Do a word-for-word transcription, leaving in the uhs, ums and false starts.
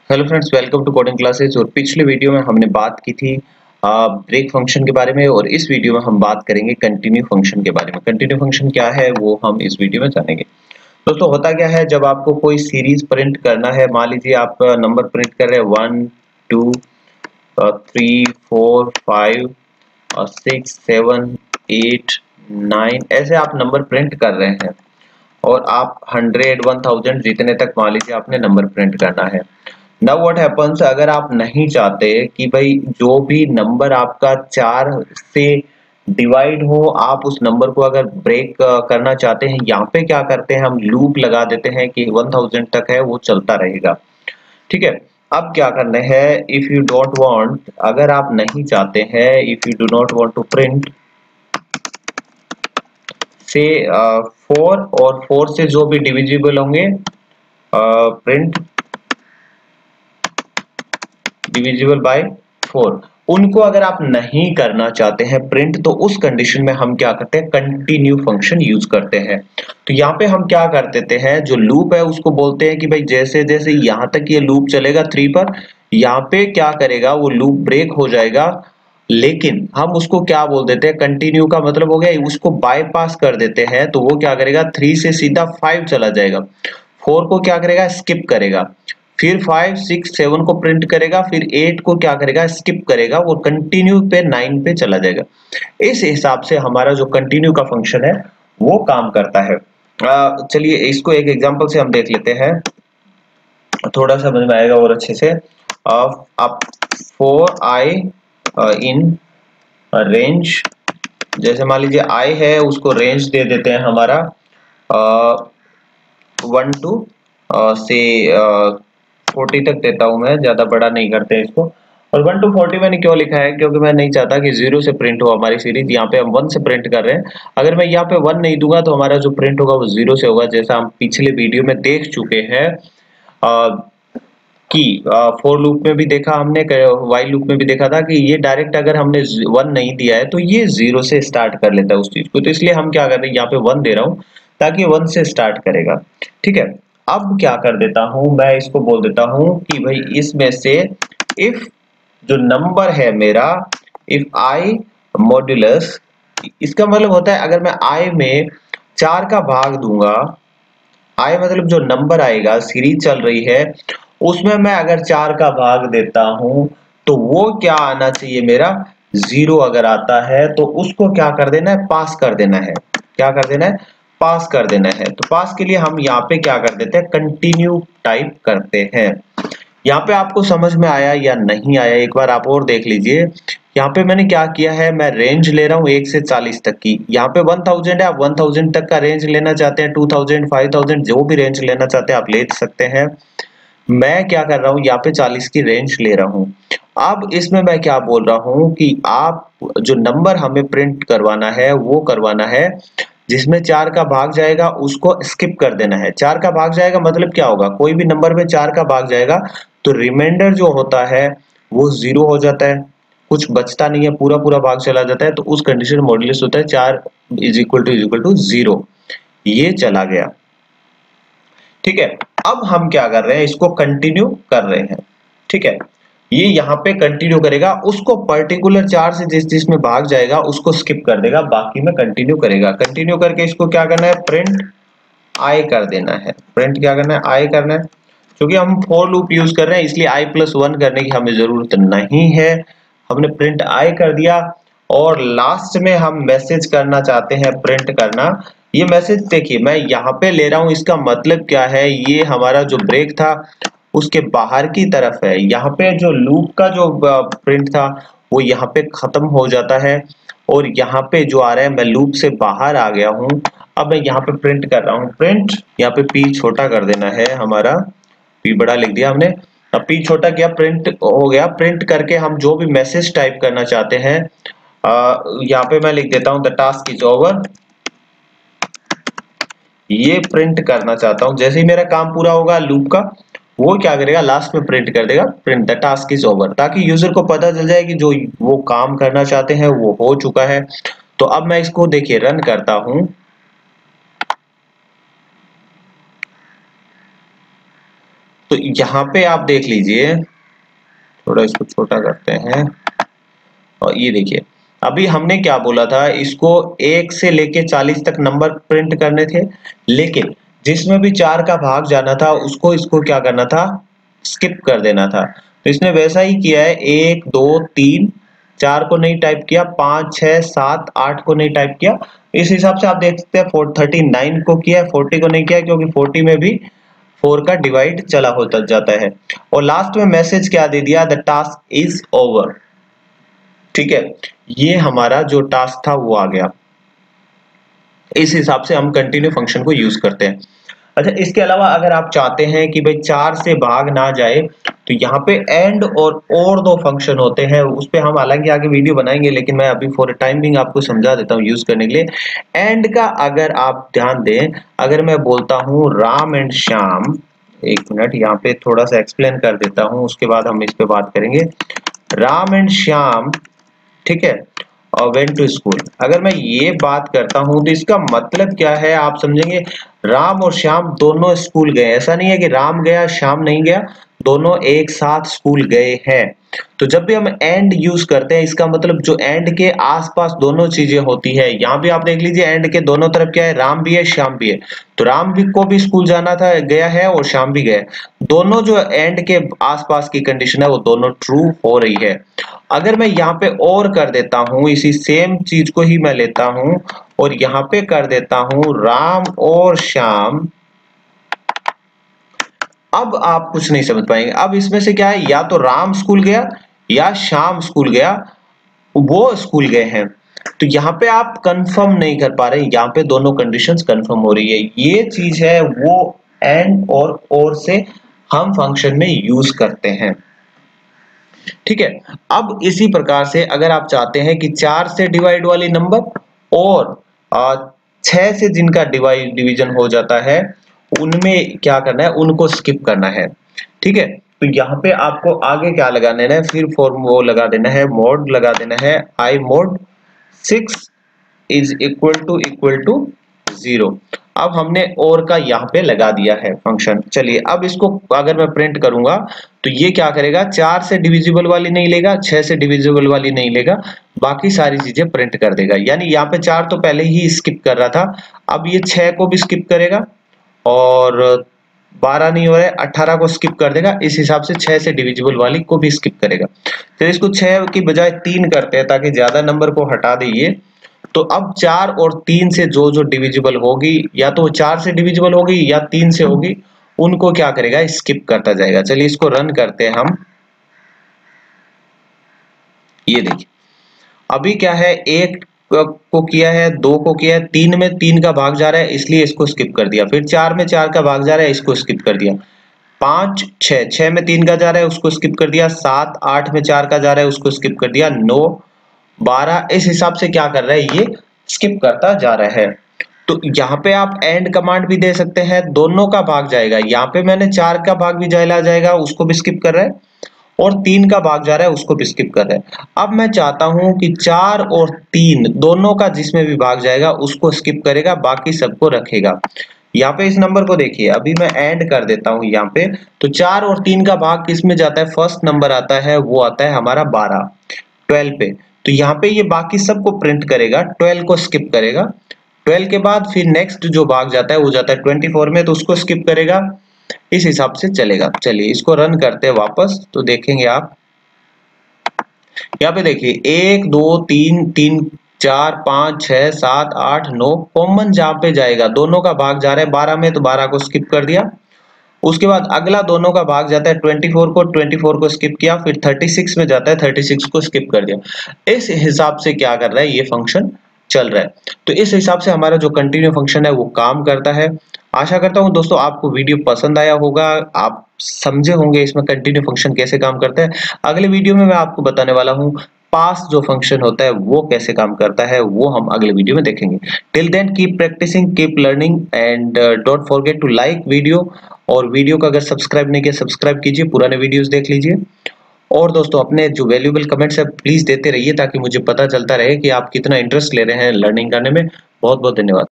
Hello friends, welcome to coding classes. और पिछले video में हमने बात की थी ब्रेक फंक्शन के बारे में, और इस वीडियो में हम बात करेंगे कंटिन्यू फंक्शन के बारे में। कंटिन्यू फंक्शन क्या है वो हम इस वीडियो में जानेंगे। दोस्तों, होता क्या है, जब आपको कोई सीरीज प्रिंट करना है, मान लीजिए आप नंबर प्रिंट कर रहे हैं one two three four five six seven eight nine, ऐसे आप नंबर प्रिंट कर रहे हैं और आप हंड्रेड वन थाउजेंड जितने तक मान लीजिए आपने नंबर प्रिंट करना है। नाउ व्हाट हैपेंस, अगर आप नहीं चाहते कि भाई जो भी नंबर आपका चार से डिवाइड हो, आप उस नंबर को अगर ब्रेक करना चाहते हैं, यहाँ पे क्या करते हैं, हम लूप लगा देते हैं कि वन थाउजेंड तक है वो चलता रहेगा। ठीक है। अब क्या करना है, इफ यू डोंट वांट, अगर आप नहीं चाहते हैं, if you do not want to print से फोर और फोर से जो भी डिविजिबल होंगे, प्रिंट डिविजिबल बाय फोर, उनको अगर आप नहीं करना चाहते हैं प्रिंट, तो उस कंडीशन में हम क्या करते हैं, कंटिन्यू फंक्शन यूज करते हैं। तो यहाँ पे हम क्या कर देते हैं, जो लूप है उसको बोलते हैं कि भाई जैसे जैसे यहां तक ये लूप चलेगा थ्री पर, यहाँ पे क्या करेगा, वो लूप ब्रेक हो जाएगा। लेकिन हम उसको क्या बोल देते हैं, कंटिन्यू का मतलब हो गया उसको बाईपास कर देते हैं। तो वो क्या करेगा, थ्री से सीधा फाइव चला जाएगा, फोर को क्या करेगा, स्किप करेगा, फिर फाइव सिक्स सेवन को प्रिंट करेगा, फिर एट को क्या करेगा, स्किप करेगा, वो कंटिन्यू पे नाइन पे चला जाएगा। इस हिसाब से हमारा जो कंटिन्यू का फंक्शन है वो काम करता है। अ, चलिए इसको एक एग्जांपल से हम देख लेते हैं, थोड़ा सा समझ में आएगा और अच्छे से। अब फोर आई इन रेंज, जैसे मान लीजिए आई है, उसको रेंज दे देते हैं हमारा वन टू से फोर्टी तक देता हूं मैं, ज्यादा बड़ा नहीं करते इसको। और वन टू फोर्टी मैंने क्यों लिखा है, क्योंकि मैं नहीं चाहता कि जीरो से प्रिंट हो हमारी सीरीज। यहाँ पे हम वन से प्रिंट कर रहे हैं, अगर मैं यहाँ पे वन नहीं दूंगा तो हमारा जो प्रिंट होगा वो जीरो से होगा, जैसा हम पिछले वीडियो में देख चुके हैं कि फोर लूप में भी देखा हमने, वाइल लूप में भी देखा था कि ये डायरेक्ट अगर हमने वन नहीं दिया है तो ये जीरो से स्टार्ट कर लेता है उस चीज को। तो इसलिए हम क्या कर रहे हैं, यहाँ पे वन दे रहा हूँ ताकि वन से स्टार्ट करेगा। ठीक है। अब क्या कर देता हूं, मैं इसको बोल देता हूं कि भाई इसमें से इफ जो नंबर है मेरा, इफ आई मॉड्यूलस, इसका मतलब होता है अगर मैं आई में चार का भाग दूंगा, आई मतलब जो नंबर आएगा, सीरीज चल रही है उसमें मैं अगर चार का भाग देता हूं तो वो क्या आना चाहिए, मेरा जीरो अगर आता है तो उसको क्या कर देना है, पास कर देना है। क्या कर देना है, पास कर देना है। तो पास के लिए हम यहाँ पे क्या कर देते हैं, कंटिन्यू टाइप करते हैं। यहाँ पे आपको समझ में आया या नहीं आया, एक बार आप और देख लीजिए। यहाँ पे मैंने क्या किया है, मैं रेंज ले रहा हूँ एक से चालीस तक की। यहाँ पे वन थाउजेंड है, आप वन थाउजेंड तक का रेंज लेना चाहते हैं, टू थाउजेंड फाइव थाउजेंड जो भी रेंज लेना चाहते हैं आप ले सकते हैं। मैं क्या कर रहा हूँ, यहाँ पे चालीस की रेंज ले रहा हूँ। अब इसमें मैं क्या बोल रहा हूँ कि आप जो नंबर हमें प्रिंट करवाना है वो करवाना है जिसमें चार का भाग जाएगा उसको स्किप कर देना है। चार का भाग जाएगा मतलब क्या होगा, कोई भी नंबर में चार का भाग जाएगा तो रिमाइंडर जो होता है वो जीरो हो जाता है, कुछ बचता नहीं है, पूरा पूरा भाग चला जाता है। तो उस कंडीशन मॉड्यूलस होता है चार is equal to is equal to zero, ये चला गया। ठीक है। अब हम क्या कर रहे हैं, इसको कंटिन्यू कर रहे हैं। ठीक है, ये यहाँ पे कंटिन्यू करेगा, उसको पर्टिकुलर चार से जिस जिसमें भाग जाएगा उसको स्किप कर देगा, बाकी में कंटिन्यू करेगा। कंटिन्यू करके इसको क्या करना है, प्रिंट आई कर देना है। प्रिंट क्या करना है, आई करना है। क्योंकि हम फोर लूप यूज कर रहे हैं इसलिए आई प्लस वन करने की हमें जरूरत नहीं है, हमने प्रिंट आई कर दिया। और लास्ट में हम मैसेज करना चाहते हैं, प्रिंट करना। ये मैसेज देखिए मैं यहाँ पे ले रहा हूँ, इसका मतलब क्या है, ये हमारा जो ब्रेक था उसके बाहर की तरफ है। यहाँ पे जो लूप का जो प्रिंट था वो यहाँ पे खत्म हो जाता है, और यहाँ पे जो आ रहा है मैं लूप से बाहर आ गया हूँ। अब मैं यहाँ पे प्रिंट कर रहा हूँ, प्रिंट यहाँ पे पी छोटा कर देना है, हमारा पी बड़ा लिख दिया हमने। अब पी छोटा किया, प्रिंट हो गया। प्रिंट करके हम जो भी मैसेज टाइप करना चाहते हैं, यहाँ पे मैं लिख देता हूँ द टास्क इज ओवर, ये प्रिंट करना चाहता हूं। जैसे ही मेरा काम पूरा होगा लूप का, वो क्या करेगा, लास्ट में प्रिंट कर देगा, print the task is over, ताकि यूजर को पता चल जाए कि जो वो काम करना चाहते हैं वो हो चुका है। तो अब मैं इसको देखिए रन करता हूं, तो यहाँ पे आप देख लीजिए, थोड़ा इसको छोटा करते हैं और ये देखिए अभी हमने क्या बोला था, इसको एक से लेके चालीस तक नंबर प्रिंट करने थे, लेकिन जिसमें भी चार का भाग जाना था उसको इसको क्या करना था, स्किप कर देना था। तो इसने वैसा ही किया है, एक दो तीन चार को नहीं टाइप किया, पांच छह सात आठ को नहीं टाइप किया। इस हिसाब से आप देख सकते हैं थर्टी नाइन को किया, फोर्टी को नहीं किया, क्योंकि फोर्टी में भी फोर का डिवाइड चला होता जाता है। और लास्ट में मैसेज क्या दे दिया, द टास्क इज ओवर। ठीक है, ये हमारा जो टास्क था वो आ गया। इस हिसाब से हम कंटिन्यू फंक्शन को यूज करते हैं। अच्छा, इसके अलावा अगर आप चाहते हैं कि भाई चार से भाग ना जाए, तो यहाँ पे एंड और और दो फंक्शन होते हैं, उस पे हम हालांकि आगे वीडियो बनाएंगे, लेकिन मैं अभी फॉर टाइम बिंग आपको समझा देता हूँ यूज करने के लिए। एंड का अगर आप ध्यान दें, अगर मैं बोलता हूँ राम एंड श्याम, एक मिनट यहाँ पे थोड़ा सा एक्सप्लेन कर देता हूँ, उसके बाद हम इस पे बात करेंगे। राम एंड श्याम, ठीक है, और वेंट टू स्कूल। अगर मैं ये बात करता हूं तो इसका मतलब क्या है, आप समझेंगे राम और श्याम दोनों स्कूल गए। ऐसा नहीं है कि राम गया श्याम नहीं गया, दोनों एक साथ स्कूल गए हैं। तो जब भी हम एंड यूज करते हैं, इसका मतलब जो एंड के आसपास दोनों चीजें होती है। यहाँ भी आप देख लीजिए एंड के दोनों तरफ क्या है, राम भी है श्याम भी है। तो राम भी को भी स्कूल जाना था, गया है, और श्याम भी गया। दोनों जो एंड के आसपास की कंडीशन है वो दोनों ट्रू हो रही है। अगर मैं यहाँ पे और कर देता हूं, इसी सेम चीज को ही मैं लेता हूं और यहाँ पे कर देता हूं राम और श्याम, अब आप कुछ नहीं समझ पाएंगे। अब इसमें से क्या है, या तो राम स्कूल गया या श्याम स्कूल गया, वो स्कूल गए हैं। तो यहाँ पे आप कंफर्म नहीं कर पा रहे, यहाँ पे दोनों कंडीशंस कंफर्म हो रही है। ये चीज है वो एंड और और से हम फंक्शन में यूज करते हैं। ठीक है, अब इसी प्रकार से अगर आप चाहते हैं कि चार से डिवाइड वाली नंबर और छह से जिनका डिवाइड डिवीजन हो जाता है, उनमें क्या करना है, उनको स्किप करना है। ठीक है, तो यहाँ पे आपको आगे क्या लगा देना है, फिर फॉर्म वो लगा देना है, मोड लगा देना है, I mod six is equal to equal to zero. अब हमने और का यहाँ पे लगा दिया है फंक्शन। चलिए अब इसको अगर मैं प्रिंट करूंगा तो ये क्या करेगा, चार से डिविजिबल वाली नहीं लेगा, छह से डिविजिबल वाली नहीं लेगा, बाकी सारी चीजें प्रिंट कर देगा। यानी यहाँ पे चार तो पहले ही स्किप कर रहा था, अब ये छह को भी स्किप करेगा, और बारह नहीं हो रहा है, अठारह को स्किप कर देगा। इस हिसाब से छह से डिविजिबल वाली को भी स्किप करेगा। तो इसको छह की बजाय तीन करते हैं ताकि ज्यादा नंबर को हटा दे। तो अब चार और तीन से जो जो डिविजिबल होगी, या तो चार से डिविजिबल होगी या तीन से होगी, उनको क्या करेगा, स्किप करता जाएगा। चलिए इसको रन करते हैं हम। ये देखिए अभी क्या है, एक को किया है, दो को किया है, तीन में तीन का भाग जा रहा है इसलिए इसको स्किप कर दिया, फिर चार में चार का भाग जा रहा है इसको स्किप कर दिया, पांच छह छह में तीन का जा रहा है उसको स्किप कर दिया, सात आठ में चार का जा रहा है उसको स्किप कर दिया, नौ बारह, इस हिसाब से क्या कर रहा है, ये स्किप करता जा रहा है। तो यहाँ पे आप एंड कमांड भी दे सकते हैं, दोनों का भाग जाएगा। यहाँ पे मैंने चार का भाग भी चला जाएगा, उसको भी स्किप कर रहा है, और तीन का भाग जा रहा है उसको भी स्किप कर रहा है। अब मैं चाहता हूं कि चार और तीन दोनों का जिसमें भी भाग जाएगा उसको स्किप करेगा, बाकी सबको रखेगा। यहाँ पे इस नंबर को देखिए, अभी मैं एंड कर देता हूं यहाँ पे, तो चार और तीन का भाग किसमें जाता है, फर्स्ट नंबर आता है, वो आता है हमारा बारह, ट्वेल्व पे। तो यहाँ पे ये बाकी सबको प्रिंट करेगा, ट्वेल्व को स्किप करेगा। ट्वेल्व के बाद फिर नेक्स्ट जो भाग जाता है वो जाता है ट्वेंटी फोर में, तो उसको स्किप करेगा। इस हिसाब से चलेगा। चलिए इसको रन करते हैं वापस, तो देखेंगे आप यहाँ पे देखिए एक दो तीन तीन चार पांच छह सात आठ नौ, कॉमन जहां पे जाएगा दोनों का भाग जा रहा है बारह में, तो बारह को स्किप कर दिया। उसके बाद अगला दोनों का भाग जाता है चौबीस को, चौबीस को स्किप किया, फिर छत्तीस में जाता है, छत्तीस को स्किप कर दिया। इस हिसाब से क्या कर रहा है, ये फंक्शन चल रहा है। तो इस हिसाब से हमारा जो कंटिन्यू फंक्शन है वो काम करता है। आशा करता हूं दोस्तों आपको वीडियो पसंद आया होगा, आप समझे होंगे इसमें कंटिन्यू फंक्शन कैसे काम करता है। अगले वीडियो में मैं आपको बताने वाला हूं पास जो फंक्शन होता है वो कैसे काम करता है, वो हम अगले वीडियो में देखेंगे। Till then keep practicing, keep learning, and don't forget to like video. और वीडियो को अगर सब्सक्राइब नहीं किया सब्सक्राइब कीजिए, पुराने वीडियोस देख लीजिए। और दोस्तों अपने जो वैल्यूएबल कमेंट्स है प्लीज देते रहिए ताकि मुझे पता चलता रहे कि आप कितना इंटरेस्ट ले रहे हैं लर्निंग करने में। बहुत बहुत धन्यवाद।